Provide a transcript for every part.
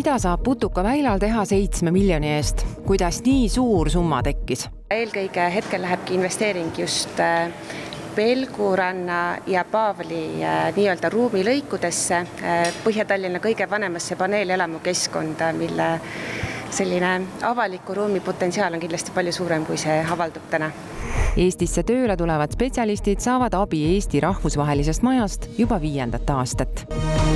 Mida saab Putukaväilal teha 7 miljoni eest? Kuidas nii suur summa tekkis? Eelkõige hetkel lähebki investeering just Pelguranna ja Paavli nii-öelda ruumilõikudesse Põhja-Tallinna kõige vanemasse paneelelamukeskkonda, mille selline avaliku ruumi potentsiaal on kindlasti palju suurem, kui see avaldub täna. Eestisse tööle tulevad spetsialistid saavad abi Eesti rahvusvahelisest majast juba 5. aastat.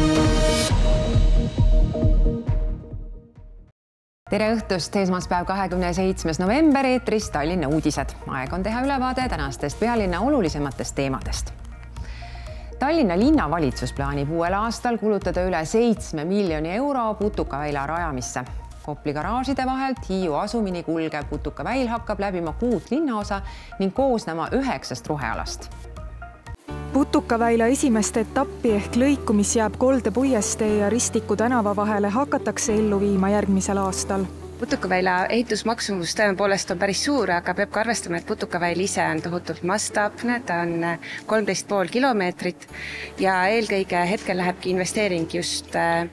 Tere õhtust, esmaspäev 27. november, eetris Tallinna uudised. Aeg on teha ülevaade tänastest pealinna olulisematest teemadest. Tallinna linnavalitsus plaanib uuel aastal kulutada üle 7 miljoni euro Putukaväila rajamisse. Kopli garaažide vahelt Hiiu asumini kulgev Putukaväil hakkab läbima 6 linnaosa ning koosnema 9 rohealast. Putukaväila esimest etappi ehk lõiku, mis jääb Kolde puiestee ja Ristiku tänava vahele, hakatakse ellu viima järgmisel aastal. Putukaväila ehitusmaksumus tõepoolest on päris suur, aga peab ka arvestama, et Putukaväil ise on tohutult mastaapne, ta on 13,5 kilomeetrit ja eelkõige hetkel lähebki investeering just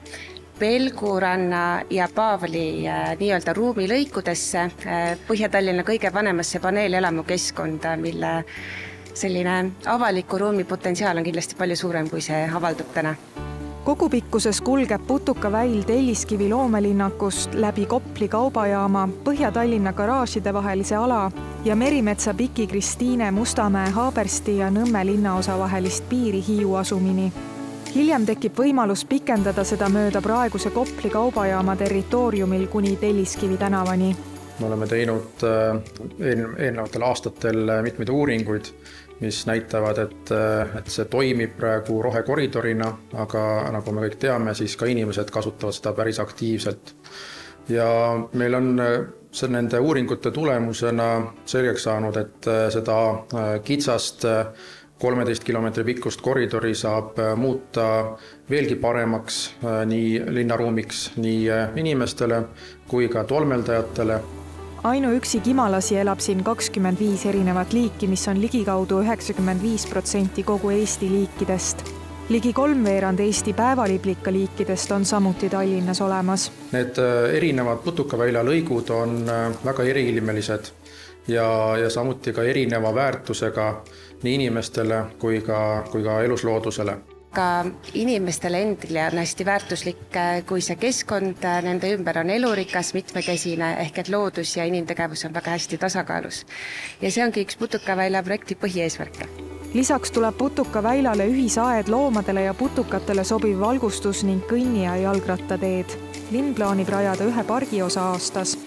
Pelguranna ja Paavli nii-öelda ruumilõikudesse Põhja-Tallinna kõige vanemasse paneelelamukeskkonda, mille selline avaliku ruumi potentsiaal on kindlasti palju suurem, kui see avaldub täna. Kogupikkuses kulgeb Putukaväil Telliskivi loomelinnakust läbi Kopli kaubajaama, Põhja-Tallinna garaažide vahelise ala ja Merimetsa Piki Kristiine, Mustamäe, Haabersti ja Nõmme linnaosa vahelist piiri Hiiu asumini. Hiljem tekib võimalus pikendada seda mööda praeguse Kopli kaubajaama territooriumil kuni Telliskivi tänavani. Me oleme teinud eelnevatel aastatel mitmeid uuringuid, mis näitavad, et see toimib praegu rohekoridorina, aga nagu me kõik teame, siis ka inimesed kasutavad seda päris aktiivselt. Ja meil on nende uuringute tulemusena selgeks saanud, et seda kitsast 13 kilomeetri pikkust koridori saab muuta veelgi paremaks nii linnaruumiks nii inimestele kui ka tolmeldajatele. Ainuüksi kimalasi elab siin 25 erinevat liiki, mis on ligikaudu 95% kogu Eesti liikidest. Ligi 3/4 Eesti päevaliblika liikidest on samuti Tallinnas olemas. Need erinevad Putukaväila lõigud on väga eriilmelised ja samuti ka erineva väärtusega nii inimestele kui ka elusloodusele. Ka inimestele endile on hästi väärtuslik, kui see keskkond nende ümber on elurikas, mitmekesine, ehk et loodus ja inimtegevus on väga hästi tasakaalus. Ja see ongi üks Putukaväila projekti põhieesmärke. Lisaks tuleb Putukaväilale ühisaed loomadele ja putukatele sobiv valgustus ning kõnni- ja jalgrattateed. Linn plaanib rajada 1 pargiosa aastas.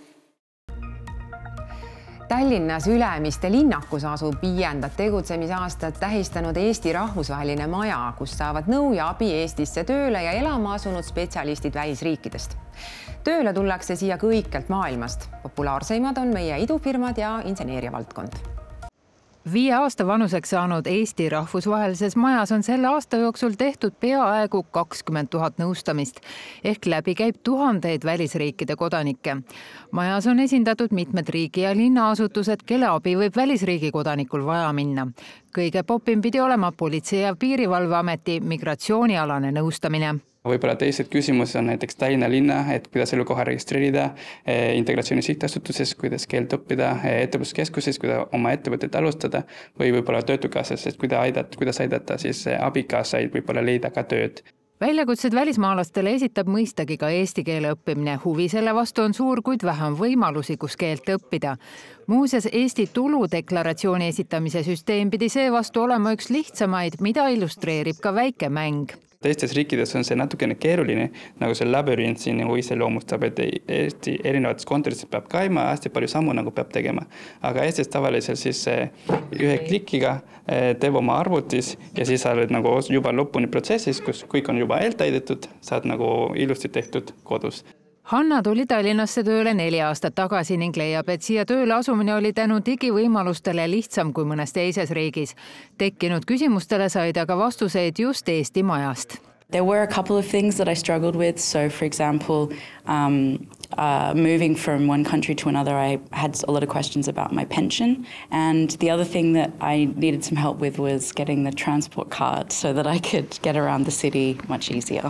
Tallinnas Ülemiste linnakus asub 5. tegutsemisaastat tähistanud Eesti rahvusvaheline maja, kus saavad nõu ja abi Eestisse tööle ja elama asunud spetsialistid välisriikidest. Tööle tullakse siia kõikjalt maailmast. Populaarseimad on meie idufirmad ja inseneeriavaldkond. 5 aasta vanuseks saanud Eesti rahvusvahelises majas on selle aasta jooksul tehtud peaaegu 20 000 nõustamist, ehk läbi käib tuhandeid välisriikide kodanikke. Majas on esindatud mitmed riigi- ja linnaasutused, kelle abi võib välisriigi kodanikul vaja minna. Kõige popim pidi olema Politsei- ja Piirivalveameti migratsioonialane nõustamine. Võib-olla teised küsimused on näiteks Tallinna linna, et kuidas elukoha registreerida, integratsiooni sihtasutuses, kuidas keelt õppida, ettevõtluskeskuses, kuidas oma ettevõtet alustada või võib-olla töötukassas, et kuidas aidata siis abikaasaid võib-olla leida ka tööd. Väljakutsed välismaalastele esitab mõistagi ka eesti keele õppimine. Huvi selle vastu on suur, kuid vähem võimalusi, kus keelt õppida. Muuseas, Eesti tuludeklaratsiooni esitamise süsteem pidi seevastu olema üks lihtsamaid, mida illustreerib ka väike mäng. Teistes riikides on see natukene keeruline, nagu see labürint siin nagu iseloomustab, et Eesti erinevates kontorites peab käima, hästi palju sammu nagu peab tegema. Aga Eestis tavaliselt siis 1 klikiga teeb oma arvutis ja siis sa oled nagu juba lõpuni protsessis, kus kõik on juba eeltäidetud, saad nagu ilusti tehtud kodus. Hanna tuli Tallinnasse tööle 4 aastat tagasi ning leiab, et siia tööle asumine oli tänu digivõimalustele lihtsam kui mõnes teises riigis. Tekkinud küsimustele said aga vastuseid just Eesti majast. There were a couple of things that I struggled with. So, for example, moving from one country to another, I had a lot of questions about my pension. And the other thing that I needed some help with was getting the transport card so that I could get around the city much easier.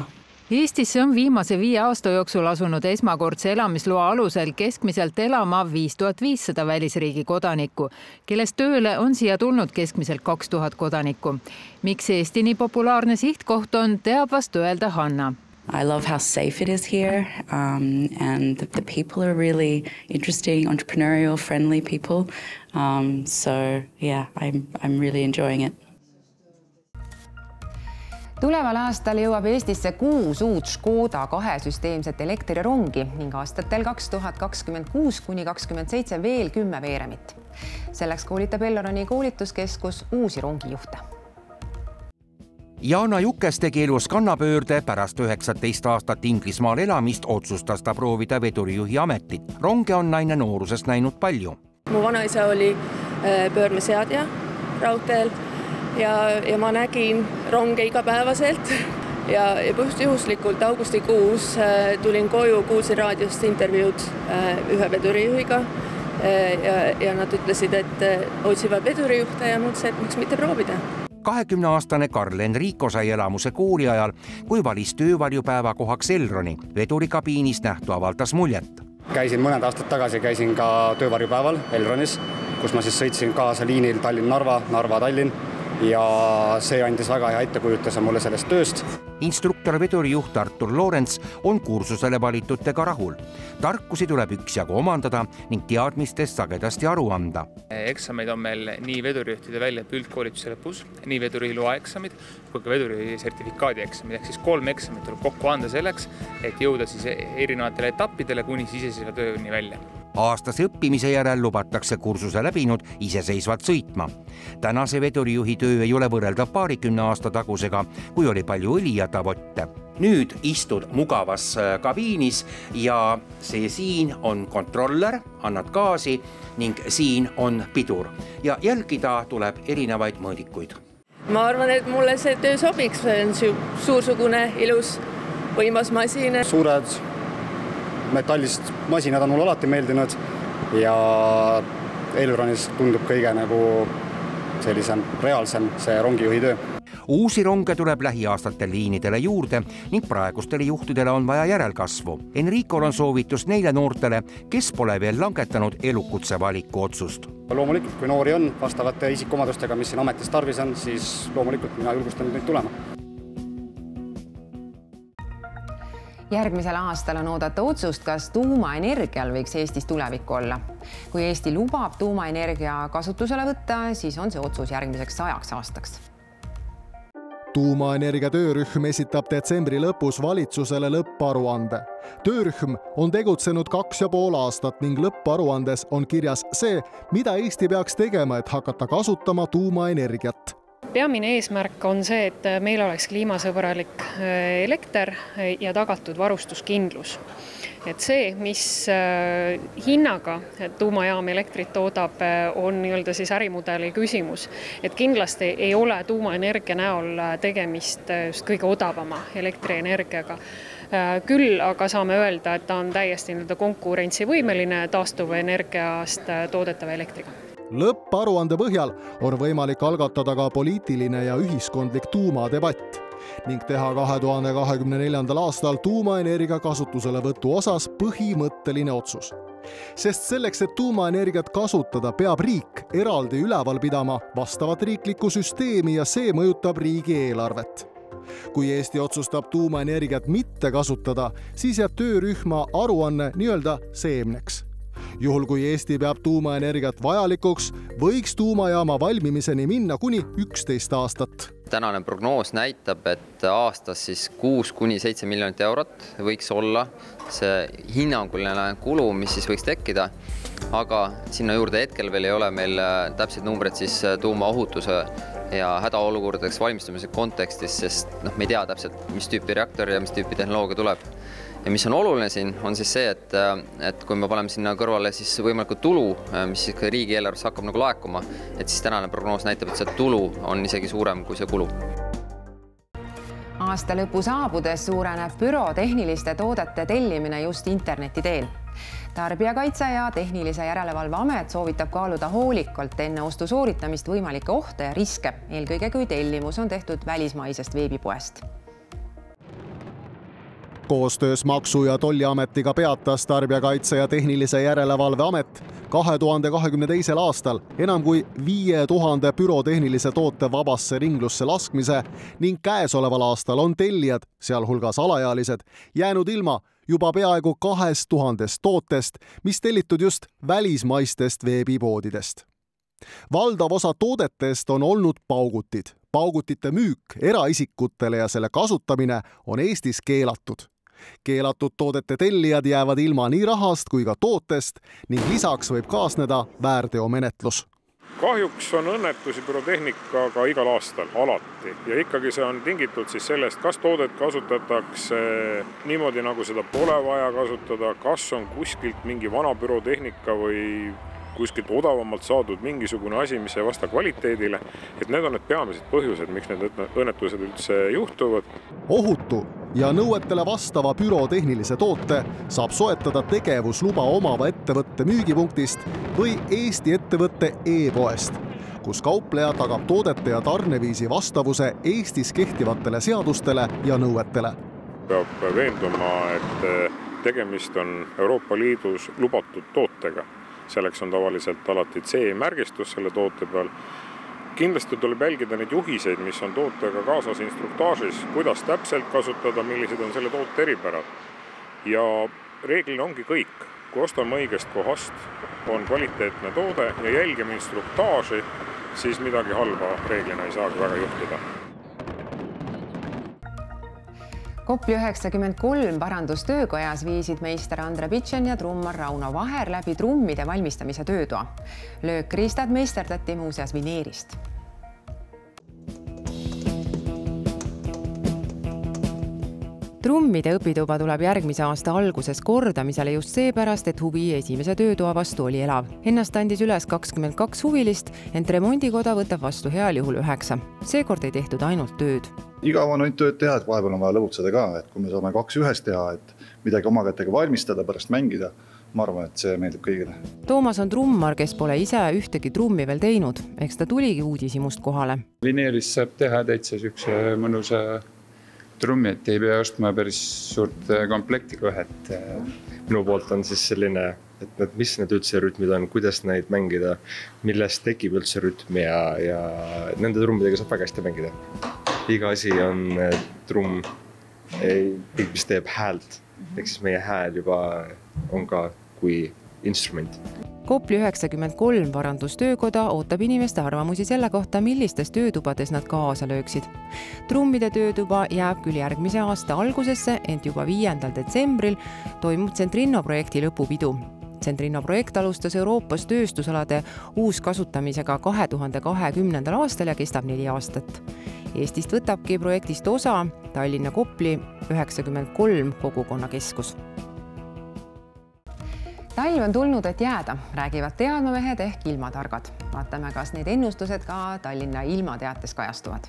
Eestisse on viimase 5 aasta jooksul asunud esmakordse elamisloa alusel keskmiselt elama 5500 välisriigi kodanikku, kellest tööle on siia tulnud keskmiselt 2000 kodanikku. Miks Eesti nii populaarne sihtkoht on, teab vastu öelda Hanna. I love how safe it is here, and the people are really interesting, entrepreneurial, friendly people. So yeah, I'm really enjoying it. Tuleval aastal jõuab Eestisse 6 uut Škoda 2-süsteemset elektrirongi ning aastatel 2026 kuni 2027 veel 10 veeremit. Selleks koolitab Elroni koolituskeskus uusi rongijuhte. Jaana Jukes tegi elus kannapöörde, pärast 19 aastat Inglismaal elamist otsustas ta proovida vedurijuhi ametit. Ronge on naine noorusest näinud palju. Mu vanaisa oli pöörmeseadja raudteel ja ma nägin ronge igapäevaselt ja juhuslikult augustikuus tulin koju, kuulsin raadiost intervjuud ühe vedurijuhiga ja nad ütlesid, et otsivad vedurijuhte ja mõtlesin, et miks mitte proovida. 20-aastane Karl Enrico sai elamuse kooli ajal, kui valis töövaljupäeva kohaks Elroni. Vedurikabiinis nähtu avaldas muljet. Käisin mõned aastad tagasi, käisin ka töövarjupäeval Elronis, kus ma siis sõitsin kaasa liinil Tallinn-Narva, Narva-Tallinn ja see andis väga hea ettekujutuse mulle sellest tööst. Instruktor vedurijuht Artur Loorents on kursusele valitutega rahul. Tarkusi tuleb üksjagu omandada ning teadmistest sagedasti aru anda. Eksameid on meil nii vedurijuhtide väljaõppe üldkoolituse lõpus, nii veduriloa eksamid kui ka veduri sertifikaadi eksamid. Ehk siis 3 eksamit tuleb kokku anda selleks, et jõuda siis erinevatele etappidele kuni iseseisva tööni välja. Aastase õppimise järel lubatakse kursuse läbinud iseseisvalt sõitma. Tänase vedurijuhi töö ei ole võrreldav 20 aasta tagusega, kui oli palju õli ja tavotte. Nüüd istud mugavas kabiinis ja see siin on kontroller, annad gaasi ning siin on pidur ja jälgida tuleb erinevaid mõõdikuid. Ma arvan, et mulle see töö sobiks, see on suursugune, ilus, võimas masin. Suured metallist masinad on mulle alati meeldinud ja Elronis tundub kõige nagu sellisem reaalsem see rongijuhi töö. Uusi ronge tuleb lähiaastatel liinidele juurde ning praegustele juhtidele on vaja järelkasvu. Enricol on soovitus neile noortele, kes pole veel langetanud elukutse valiku otsust. Loomulikult, kui noori on vastavate isikuomadustega, mis siin ametis tarvis on, siis loomulikult mina julgustan neid tulema. Järgmisel aastal on oodata otsust, kas tuumaenergial võiks Eestis tulevik olla. Kui Eesti lubab tuumaenergia kasutusele võtta, siis on see otsus järgmiseks 100 aastaks. Tuumaenergia töörühm esitab detsembri lõpus valitsusele lõpparuande. Töörühm on tegutsenud 2,5 aastat ning lõpparuandes on kirjas see, mida Eesti peaks tegema, et hakata kasutama tuumaenergiat. Peamine eesmärk on see, et meil oleks kliimasõbralik elekter ja tagatud varustuskindlus. Et see, mis hinnaga tuumajaam elektrit toodab, on siis ärimudeli küsimus. Et kindlasti ei ole tuumaenergia näol tegemist just kõige odavama elektrienergiaga. Küll aga saame öelda, et ta on täiesti konkurentsivõimeline taastuva energiast toodetava elektriga. Lõpparuande põhjal on võimalik algatada ka poliitiline ja ühiskondlik tuumadebatt ning teha 2024. aastal tuumaenergia kasutuselevõtu osas põhimõtteline otsus. Sest selleks, et tuumaenergiat kasutada, peab riik eraldi üleval pidama vastavat riiklikku süsteemi ja see mõjutab riigieelarvet. Kui Eesti otsustab tuumaenergiat mitte kasutada, siis jääb töörühma aruanne nii-öelda seemneks. Juhul kui Eesti peab tuumaenergiat vajalikuks, võiks tuumajaama valmimiseni minna kuni 11 aastat. Tänane prognoos näitab, et aastas siis 6–7 miljonit eurot võiks olla see hinnanguline kulu, mis siis võiks tekkida. Aga sinna juurde hetkel veel ei ole meil täpsed numbrid siis tuumaohutuse ja hädaolukordadeks valmistumise kontekstis, sest me ei tea täpselt, mis tüüpi reaktor ja mis tüüpi tehnoloogia tuleb. Ja mis on oluline siin, on siis see, et kui me paneme sinna kõrvale siis võimalikult tulu, mis siis riigieelarvesse hakkab nagu laekuma, et siis tänane prognoos näitab, et see tulu on isegi suurem kui see kulu. Aasta lõpu saabudes suureneb bürotehniliste toodete tellimine just interneti teel. Tarbijakaitse ja Tehnilise Järelevalve Amet soovitab kaaluda hoolikalt enne ostu sooritamist võimalikke ohte ja riske, eelkõige kui tellimus on tehtud välismaisest veebipoest. Koostöös Maksu- ja Tolliametiga peatas Tarbijakaitse ja Tehnilise Järelevalve Amet 2022. aastal enam kui 5000 pürotehnilise toote vabasse ringlusse laskmise ning käesoleval aastal on tellijad, sealhulgas alaealised, jäänud ilma juba peaaegu 2000 tootest, mis tellitud just välismaistest veebipoodidest. Valdav osa toodetest on olnud paugutid. Paugutite müük eraisikutele ja selle kasutamine on Eestis keelatud. Keelatud toodete tellijad jäävad ilma nii rahast kui ka tootest ning lisaks võib kaasneda väärteomenetlus. Kahjuks on õnnetusi bürotehnikaga igal aastal, alati. Ja ikkagi see on tingitud siis sellest, kas toodet kasutatakse niimoodi, nagu seda pole vaja kasutada, kas on kuskilt mingi vana bürotehnika või kuskilt odavamalt saadud mingisugune asi, mis ei vasta kvaliteedile. Et need on need peamised põhjused, miks need õnnetused üldse juhtuvad. Ohutu ja nõuetele vastava bürotehnilise toote saab soetada tegevusluba omava ettevõtte müügipunktist või Eesti ettevõtte e-poest, kus kaupleja tagab toodete ja tarneviisi vastavuse Eestis kehtivatele seadustele ja nõuetele. Peab veenduma, et tegemist on Euroopa Liidus lubatud tootega. Selleks on tavaliselt alati CE-märgistus selle toote peal. Kindlasti tuleb jälgida neid juhiseid, mis on tootega kaasas instruktaažis, kuidas täpselt kasutada, millised on selle toote eripärad. Ja reeglina ongi kõik. Kui ostame õigest kohast, on kvaliteetne toode ja jälgime instruktaaži, siis midagi halba reeglina ei saagi väga juhtuda. Kopli 93 parandustöökojas viisid meister Andre Pitšen ja trummar Rauno Vaher läbi trummide valmistamise töötoa. Löökriistad meisterdati muuseas vineerist. Trummide õpituba tuleb järgmise aasta alguses kordamisele just seepärast, et huvi esimese töötoa vastu oli elav. Ennast andis üles 22 huvilist, ent remondikoda võtab vastu heal juhul 9. Seekord ei tehtud ainult tööd. Igav on ainult tööd teha, et vahepeal on vaja lõbutseda ka, et kui me saame 2 ühest teha, et midagi oma kätega valmistada, pärast mängida, ma arvan, et see meeldib kõigile. Toomas on trummar, kes pole ise ühtegi trummi veel teinud, eks ta tuligi uudishimust kohale. Vineeris saab teha täitsa sükse mõnusa trummi, et ei pea ostma päris suurt komplekti kohe, et minu poolt on siis selline, et mis need üldse rütmid on, kuidas neid mängida, millest tekib üldse rütm ja nende trummidega saab väga hästi mängida. Iga asi on trumm, mis teeb häält, ehk siis meie hääl juba on ka kui instrument. Kopli 93 parandustöökoda ootab inimeste arvamusi selle kohta, millistes töötubades nad kaasa lööksid. Trummide töötuba jääb küll järgmise aasta algusesse, ent juba 5. detsembril toimub Centrino projekti lõpupidu. Centrino projekt alustas Euroopas tööstusalade uuskasutamisega 2020. aastal ja kestab 4 aastat. Eestist võtabki projektist osa Tallinna Kopli 93 kogukonnakeskus. Talv on tulnud, et jääda, räägivad teadmamehed ehk ilmatargad. Vaatame, kas need ennustused ka Tallinna ilmateates kajastuvad.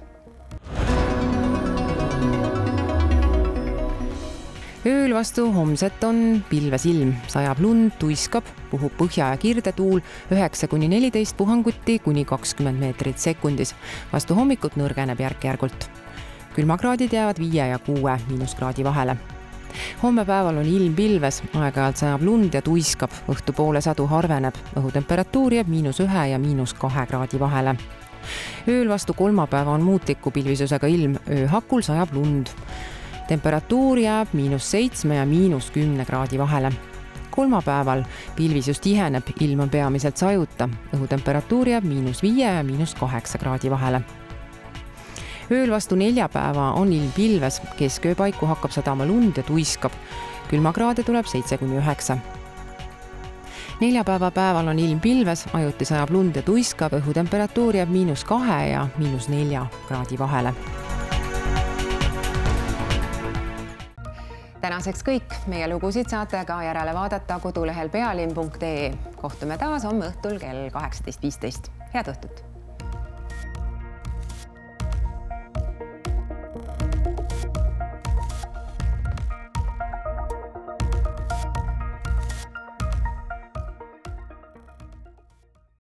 Ööl vastu homset on pilves ilm, sajab lund, tuiskab, puhub põhja- ja kirdetuul 9–14 puhanguti kuni 20 meetrit sekundis. Vastu hommikut nõrgeneb järk-järgult. Külmakraadid jäävad 5 ja 6 miinuskraadi vahele. Homme päeval on ilm pilves, aeg-ajalt sajab lund ja tuiskab, õhtupoole sadu harveneb, õhutemperatuur jääb -1 ja -2 kraadi vahele. Ööl vastu kolmapäeva on muutliku pilvisusega ilm, ööhakul sajab lund. Temperatuur jääb -7 ja -10 kraadi vahele. Kolmapäeval pilvisus tiheneb, ilm on peamiselt sajuta, õhutemperatuur jääb -5 ja -8 kraadi vahele. Ööl vastu neljapäeva on ilm pilves, kesköö paiku hakkab sadama lund ja tuiskab. Külmakraade tuleb 7–9. Neljapäeva päeval on ilm pilves, ajuti sajab lund ja tuiskab, õhutemperatuur jääb -2 ja -4 kraadi vahele. Tänaseks kõik. Meie lugusid saate ka järele vaadata kodulehel pealinn.ee. Kohtume taas homme õhtul kell 18.15. Head õhtut!